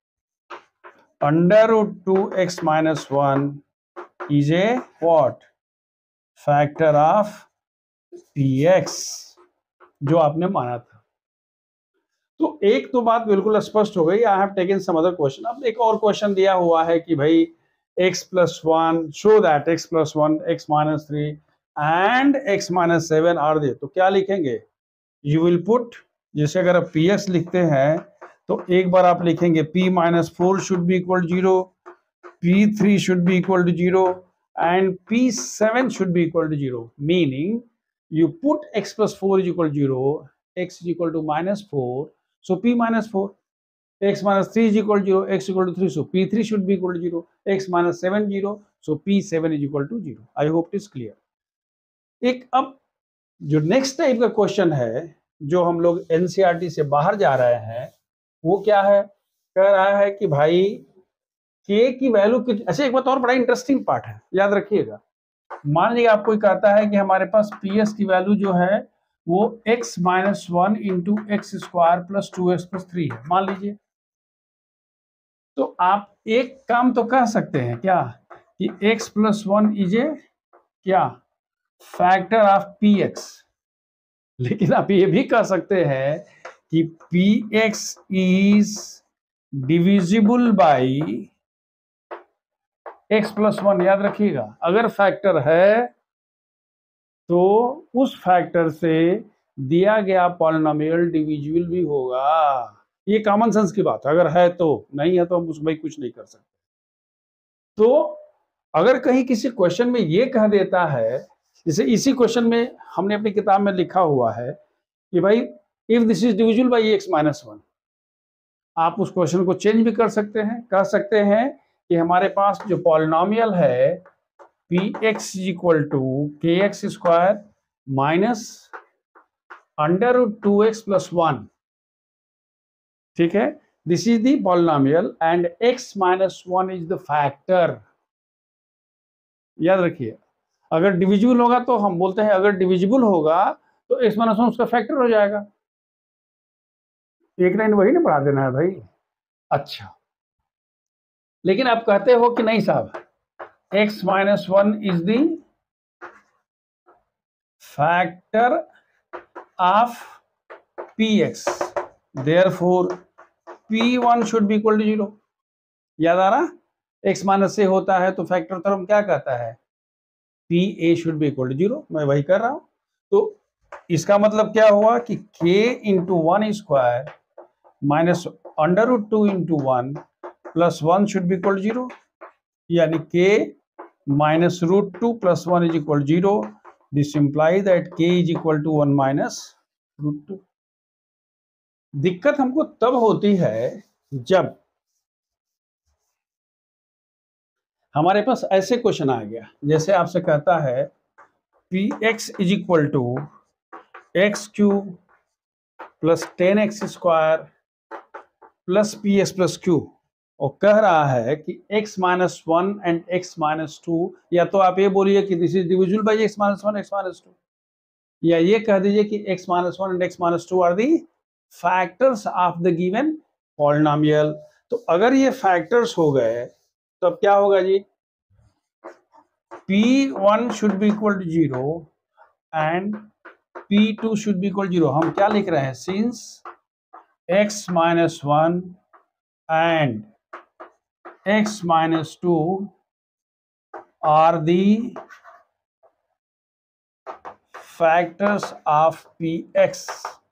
under root two x minus one is a what, factor of p x, जो आपने माना था। तो एक तो बात बिल्कुल स्पष्ट हो गई। I have taken some other question. अब एक और क्वेश्चन दिया हुआ है कि भाई x plus one, show that x plus one, x minus three and x minus seven are they, तो क्या लिखेंगे, यू विल पुट, जैसे अगर आप px लिखते हैं तो एक बार आप लिखेंगे p minus four should be equal zero, p three should be equal to zero and p seven should be equal to zero, meaning you put x plus four is equal to zero, x is equal to minus four, so p minus four, x minus three is equal to zero, x is equal to three, so p three should be equal to zero, x minus seven zero, so p seven is equal to zero. I hope it is clear. एक अब जो next type का question है, जो हम लोग NCERT से बाहर जा रहे हैं, वो क्या है, कह रहा है कि भाई k की वैल्यू की, अच्छा एक बात और बड़ा इंटरेस्टिंग पार्ट है, याद रखिएगा। मान लीजिए आपको कहता है कि हमारे पास पी एस की वैल्यू जो है वो x minus one into x square plus two x plus three है, मान लीजिए। तो आप एक काम तो कह सकते हैं क्या, कि x plus one is a क्या, फैक्टर ऑफ पी एक्स। लेकिन आप ये भी कह सकते हैं कि p x is divisible by x plus one. याद रखिएगा, अगर फैक्टर है तो उस फैक्टर से दिया गया पॉलिनोमियल डिविजिबल भी होगा। ये कॉमन सेंस की बात है, अगर है तो, नहीं है तो हम उसमें कुछ नहीं कर सकते। तो अगर कहीं किसी क्वेश्चन में ये कह देता है, जैसे इसी क्वेश्चन में हमने अपनी किताब में लिखा हुआ है कि भाई if this is divisible by x minus one, आप उस क्वेश्चन को चेंज भी कर सकते हैं, कह सकते हैं कि हमारे पास जो पॉलिनोमियल है P x is equal to K X square minus under root two x plus one, ठीक है, this is the polynomial and x minus one is the factor. याद रखिए, अगर डिविजिबल होगा तो हम बोलते हैं, अगर डिविजिबल होगा तो x माइनस वन उसका फैक्टर हो जाएगा। एक लाइन वही ना पढ़ा देना है भाई। अच्छा, लेकिन आप कहते हो कि नहीं साहब, x minus one is the factor of px, therefore P one should be equal to zero. याद आ रहा, x माइनस से होता है तो फैक्टर थ्योरम क्या कहता है, P A should be equal to zero. मैं वही कर रहा हूं। तो इसका मतलब क्या हुआ कि k into one square minus under root two into one plus one should be equal to zero, यानी k minus root two plus one is equal to zero. This imply that k is equal to one minus root two. दिक्कत हमको तब होती है जब हमारे पास ऐसे question आ गया, जैसे आपसे कहता है P x is equal to x cube plus ten x square plus P X plus Q, और कह रहा है कि x minus one and x minus two, या तो आप ये बोलिए कि this is divisible by x minus one, x minus two, या ये कह दीजिए कि x minus one and x minus two are the factors of the given polynomial. तो अगर ये फैक्टर्स हो गए तो अब क्या होगा जी, P one should be equal to zero and P two should be equal zero. हम क्या लिख रहे हैं, since x minus one and x minus two are the factors of px,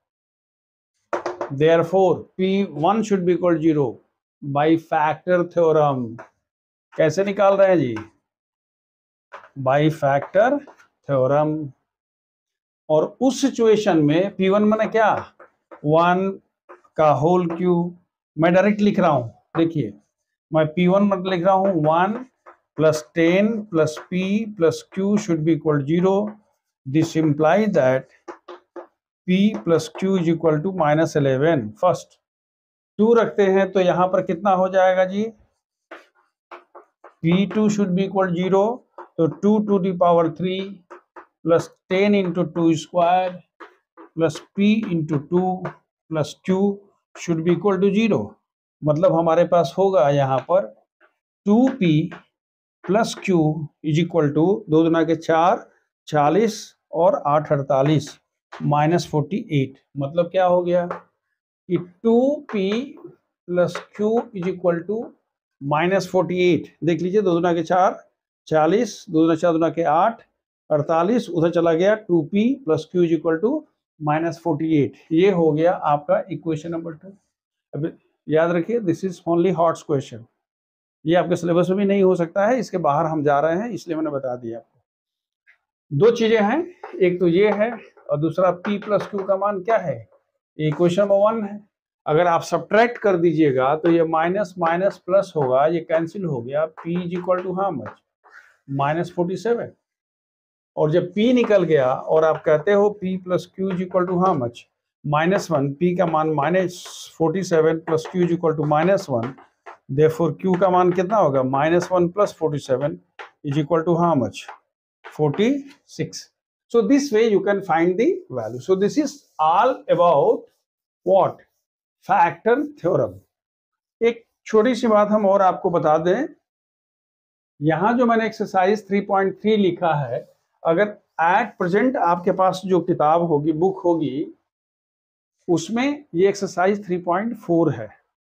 therefore p one should be equal to zero by factor theorem। कैसे निकाल रहे हैं जी, by factor theorem. और उस सिचुएशन में पी वन मैंने क्या, वन का होल क्यूब, मैं डायरेक्ट लिख रहा हूं, देखिए मैं पी वन मतलब लिख रहा हूं one plus ten plus P plus Q should be equal zero. This imply that P plus Q is equal to minus eleven. First two रखते हैं तो यहां पर कितना हो जाएगा जी, P two should be equal zero, तो two to the power three plus ten into two square plus P into two plus Q should be equal to zero. मतलब हमारे पास होगा यहाँ पर two P plus Q is equal to दो दुना के चार, चालीस और आठ अड़तालीस माइनस फोर्टी एट। मतलब क्या हो गया कि two P plus Q is equal to minus forty eight. देख लीजिए, दो दुना के चार, चालीस, दो दुना चार दुना के आठ, अड़तालीस, उधर चला गया two P plus Q is equal to minus forty eight. ये हो गया आपका इक्वेशन नंबर टू। अब याद रखिए, this is only HOTS question, ये आपके सिलेबस में भी नहीं हो सकता है, इसके बाहर हम जा रहे हैं इसलिए मैंने बता दिया आपको। दो चीजें हैं, एक तो ये है और दूसरा P प्लस क्यू का मान क्या है, इक्वेशन नंबर वन है। अगर आप सब्ट्रैक्ट कर दीजिएगा तो ये माइनस माइनस प्लस होगा, ये कैंसिल हो गया। P is equal to how much, minus forty seven. और जब P निकल गया और आप कहते हो P plus Q is equal to how much, minus one. P का मान minus forty seven plus Q is equal to minus one, therefore Q का मान कितना होगा, minus one plus forty seven is equal to how much, forty six. So this way you can find the value. So this is all about what? Factor theorem. एक छोटी सी बात हम और आपको बता दें, यहां जो मैंने एक्सरसाइज थ्री पॉइंट थ्री लिखा है, अगर एट प्रेजेंट आपके पास जो किताब होगी, बुक होगी, उसमें ये एक्सरसाइज थ्री पॉइंट फोर है।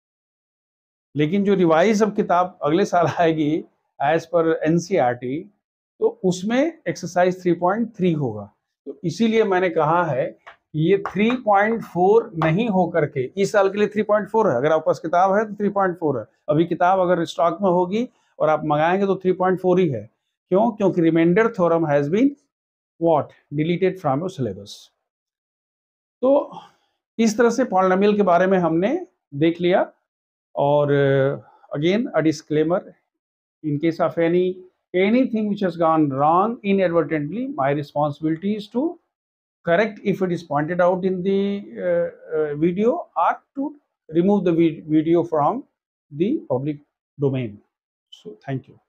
लेकिन जो रिवाइज अब किताब अगले साल आएगी एज पर एनसीईआरटी, तो उसमें एक्सरसाइज थ्री पॉइंट थ्री होगा। तो इसीलिए मैंने कहा है ये थ्री पॉइंट फोर नहीं हो करके इस साल के लिए थ्री पॉइंट फोर है। अगर आपके पास किताब है तो थ्री पॉइंट फोर है। अभी किताब अगर स्टॉक में होगी और आप मंगाएंगे तो थ्री पॉइंट फोर ही है। क्यों? क्योंकि remainder theorem has been what, deleted from your syllabus. तो इस तरह से पॉलिनोमियल के बारे में हमने देख लिया। और again a disclaimer, in case of any anything which has gone wrong inadvertently, my responsibility is to correct if it is pointed out in the uh, uh, video, or to remove the vid video from the public domain. So thank you.